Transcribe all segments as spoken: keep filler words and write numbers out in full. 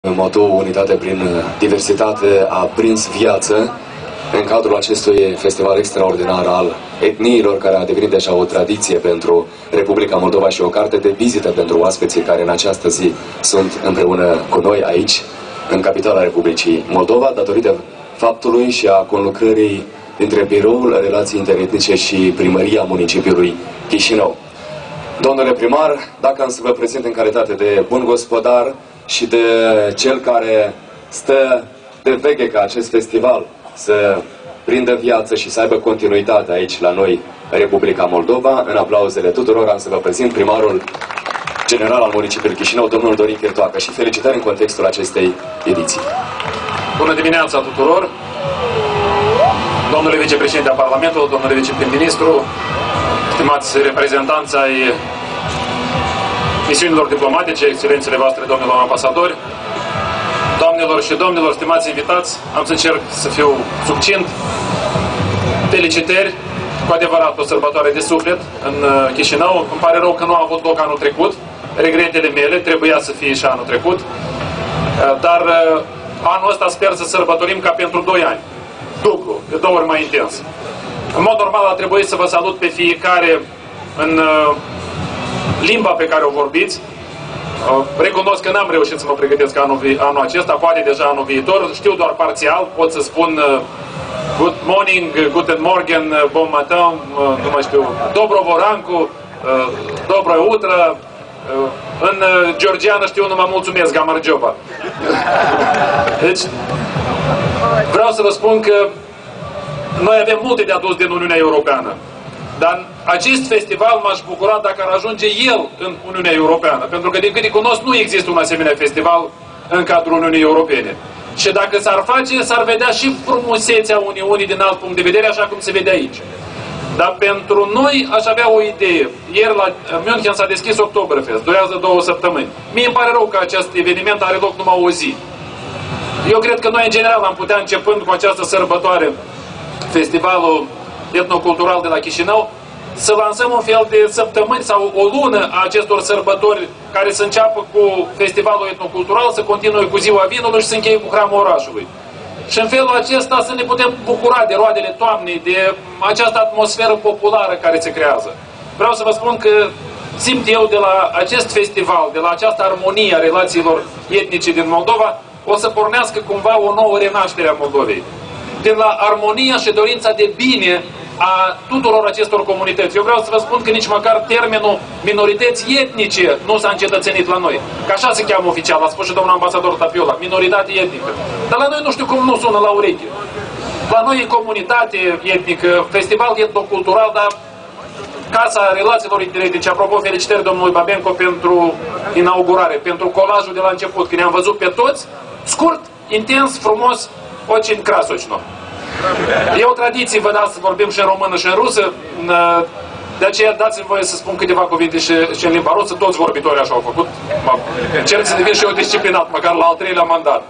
Moto Unitate prin diversitate a prins viață în cadrul acestui festival extraordinar al etniilor, care a devenit deja o tradiție pentru Republica Moldova și o carte de vizită pentru oaspeții care în această zi sunt împreună cu noi aici, în capitala Republicii Moldova, datorită faptului și a conlucrării dintre Biroul Relații Interetnice și Primăria Municipiului Chișinău. Domnule primar, dacă am să vă prezint în calitate de bun gospodar și de cel care stă de veche ca acest festival să prindă viață și să aibă continuitate aici la noi, Republica Moldova, în aplauzele tuturor am să vă prezint primarul general al municipiului Chișinău, domnul Dorin Chirtoacă, și felicitări în contextul acestei ediții. Bună dimineața tuturor! Domnule vicepreședinte al Parlamentului, domnule viceprim-ministru, stimați reprezentanți ai misiunilor diplomatice, excelențele voastre, domnilor ambasadori, doamnelor și domnilor, stimați invitați, am să încerc să fiu succint. Felicitări, cu adevărat o sărbătoare de suflet în Chișinău. Îmi pare rău că nu a avut loc anul trecut. Regretele mele, trebuia să fie și anul trecut. Dar anul ăsta sper să sărbătorim ca pentru doi ani. Dublu, de două ori mai intens. În mod normal ar trebui să vă salut pe fiecare în limba pe care o vorbiți. Recunosc că n-am reușit să mă pregătesc anul, anul acesta, poate deja anul viitor. Știu doar parțial, pot să spun good morning, guten morgen, bon matin, nu mai știu, dobro vorancu, dobro utră. În georgiană știu numai mulțumesc, gamarjoba. Deci, vreau să vă spun că noi avem multe de adus din Uniunea Europeană. Dar acest festival m-aș bucura dacă ar ajunge el în Uniunea Europeană. Pentru că, din câte cunosc, nu există un asemenea festival în cadrul Uniunii Europene. Și dacă s-ar face, s-ar vedea și frumusețea Uniunii din alt punct de vedere, așa cum se vede aici. Dar pentru noi aș avea o idee. Ieri la München s-a deschis Oktoberfest, durează două săptămâni. Mie îmi pare rău că acest eveniment are loc numai o zi. Eu cred că noi, în general, am putea, începând cu această sărbătoare, festivalul etnocultural de la Chișinău, să lansăm un fel de săptămâni sau o lună a acestor sărbători care să înceapă cu festivalul etnocultural, să continue cu ziua vinului și să încheie cu hramul orașului. Și în felul acesta să ne putem bucura de roadele toamnei, de această atmosferă populară care se creează. Vreau să vă spun că simt eu de la acest festival, de la această armonie a relațiilor etnice din Moldova, o să pornească cumva o nouă renaștere a Moldovei. Din la armonia și dorința de bine a tuturor acestor comunități. Eu vreau să vă spun că nici măcar termenul minorități etnice nu s-a încetățenit la noi. Că așa se cheamă oficial, a spus și domnul ambasador Tapiola, minoritate etnică. Dar la noi nu știu cum nu sună la ureche. La noi e comunitate etnică, festival etnocultural, dar Casa Relațiilor Interetnice. Apropo, felicitări domnului Babenco pentru inaugurare, pentru colajul de la început, când ne-am văzut pe toți, scurt, intens, frumos, очень красочно. E o tradiție, vă dați să vorbim și în română și în rusă, de aceea dați-mi voie să spun câteva cuvinte și, și în limba rusă, toți vorbitorii așa au făcut. Încerc să devin și eu disciplinat, măcar la al treilea mandat.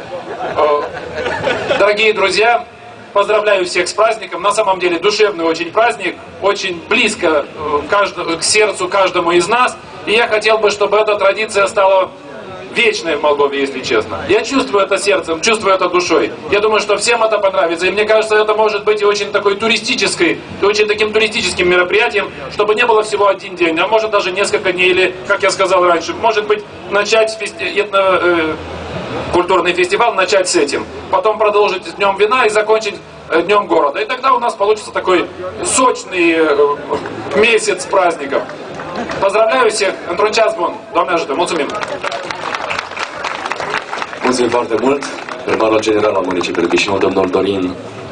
Дорогие друзья, поздравляю всех с праздником. На самом деле душевный очень праздник, очень близко к сердцу каждому из нас. И я хотел бы, чтобы эта традиция стала вечной в Молдове, если честно. Я чувствую это сердцем, чувствую это душой. Я думаю, что всем это понравится. И мне кажется, это может быть и очень такой туристической, и очень таким туристическим мероприятием, чтобы не было всего один день, а может даже несколько дней, или, как я сказал раньше, может быть, начать фести... этно... э... культурный фестиваль, начать с этим. Потом продолжить с Днем вина и закончить Днем города. И тогда у нас получится такой socный месяц праздников. Поздравляю всех. Într-un ceas bun. Doamne ajută. Mulțumim. Mulțumim foarte mult, primarul general al municipiului Chișinău, domnul Dorin